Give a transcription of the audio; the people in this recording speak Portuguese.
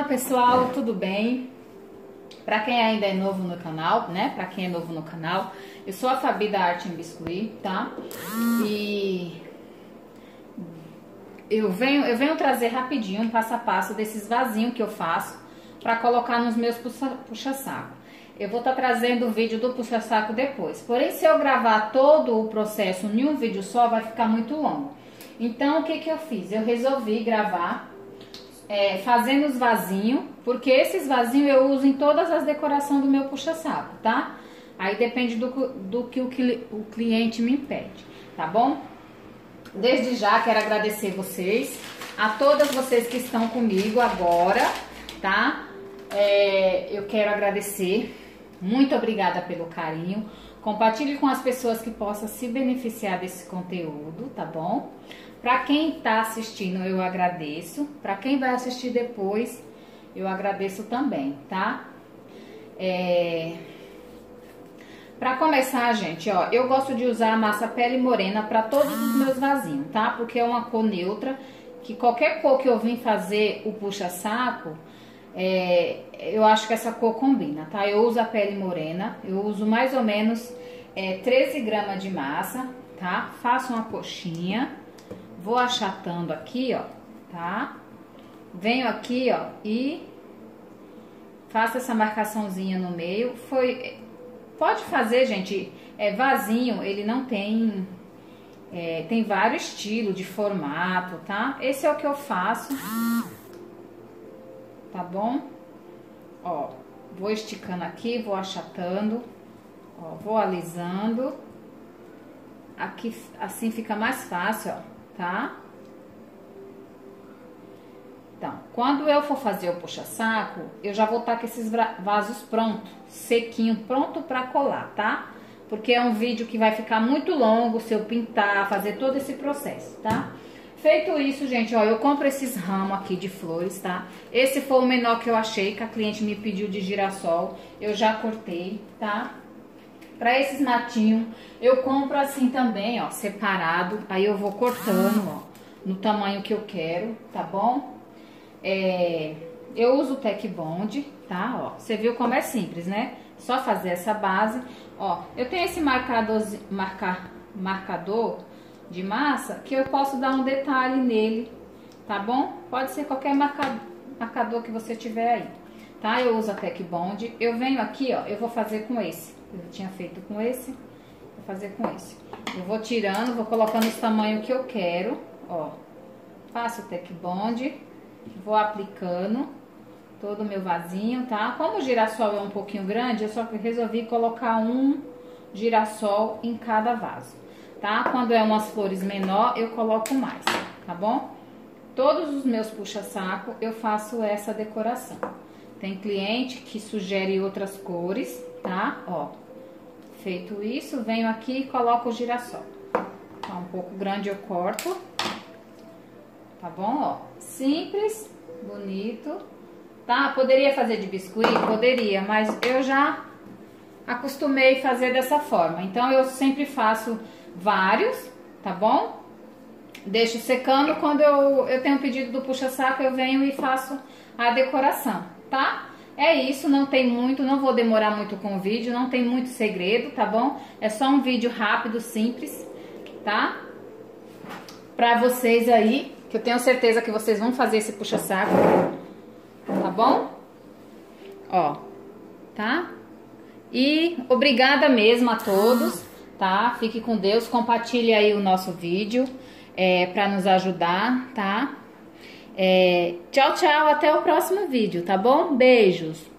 pessoal, tudo bem? Pra quem ainda é novo no canal, né? Pra quem é novo no canal, eu sou a Fabi da Arte em Biscuit, tá? E eu venho trazer rapidinho um passo a passo desses vasinhos que eu faço pra colocar nos meus puxa-saco. Eu vou estar trazendo o vídeo do puxa-saco depois. Porém, se eu gravar todo o processo em um vídeo só, vai ficar muito longo. Então, o que que eu fiz? Eu resolvi gravar fazendo os vasinhos, porque esses vasinhos eu uso em todas as decorações do meu puxa-saco, tá? Aí depende do que o cliente me pede, tá bom? Desde já quero agradecer vocês, a todas vocês que estão comigo agora, tá? Eu quero agradecer, muito obrigada pelo carinho. Compartilhe com as pessoas que possam se beneficiar desse conteúdo, tá bom? Para quem tá assistindo, eu agradeço. Para quem vai assistir depois, eu agradeço também, tá? Para começar, gente, ó, eu gosto de usar a massa pele morena para todos os meus vasinhos, tá? Porque é uma cor neutra, que qualquer cor que eu vim fazer o puxa-saco, eu acho que essa cor combina, tá? Eu uso a pele morena, eu uso mais ou menos 13 gramas de massa, tá? Faço uma coxinha, vou achatando aqui, ó, tá? Venho aqui, ó, e faço essa marcaçãozinha no meio. Pode fazer, gente, vasinho, ele não tem... tem vários estilos de formato, tá? Esse é o que eu faço. Tá bom? Ó, vou esticando aqui, vou achatando, ó, vou alisando. Aqui, assim fica mais fácil, ó, tá? Então, quando eu for fazer o puxa-saco, eu já vou estar com esses vasos prontos, sequinho, pronto pra colar, tá? Porque é um vídeo que vai ficar muito longo se eu pintar, fazer todo esse processo, tá? Feito isso, gente, ó, eu compro esses ramos aqui de flores, tá? Esse foi o menor que eu achei, que a cliente me pediu de girassol. Eu já cortei, tá? Pra esses matinhos, eu compro assim também, ó, separado. Aí eu vou cortando, ó, no tamanho que eu quero, tá bom? Eu uso o Tec Bond, tá? Ó, você viu como é simples, né? Só fazer essa base. Ó, eu tenho esse marcador de massa que eu posso dar um detalhe nele, tá bom? Pode ser qualquer marcador que você tiver aí, tá? Eu uso a Tec Bond. Eu venho aqui, ó, eu vou fazer com esse. Eu tinha feito com esse, vou fazer com esse. Eu vou tirando, vou colocando os tamanhos que eu quero, ó. Faço o Tec Bond, vou aplicando todo o meu vasinho, tá? Como o girassol é um pouquinho grande, eu só resolvi colocar um girassol em cada vaso, tá? Quando é umas flores menor, eu coloco mais, tá bom? Todos os meus puxa-saco eu faço essa decoração. Tem cliente que sugere outras cores, tá? Ó, feito isso, venho aqui e coloco o girassol. Tá um pouco grande, eu corto, tá bom? Ó, simples, bonito, tá? Poderia fazer de biscuit? Poderia, mas eu já acostumei fazer dessa forma. Então, eu sempre faço vários, tá bom? Deixo secando. Quando eu tenho um pedido do puxa-saco, eu venho e faço a decoração, tá? É isso, não tem muito, não vou demorar muito com o vídeo, não tem muito segredo, tá bom? É só um vídeo rápido, simples, tá? Pra vocês aí, que eu tenho certeza que vocês vão fazer esse puxa-saco, tá bom? Ó, tá? E obrigada mesmo a todos, tá? Fique com Deus, compartilhe aí o nosso vídeo pra nos ajudar, tá? Tchau, tchau, até o próximo vídeo, tá bom? Beijos!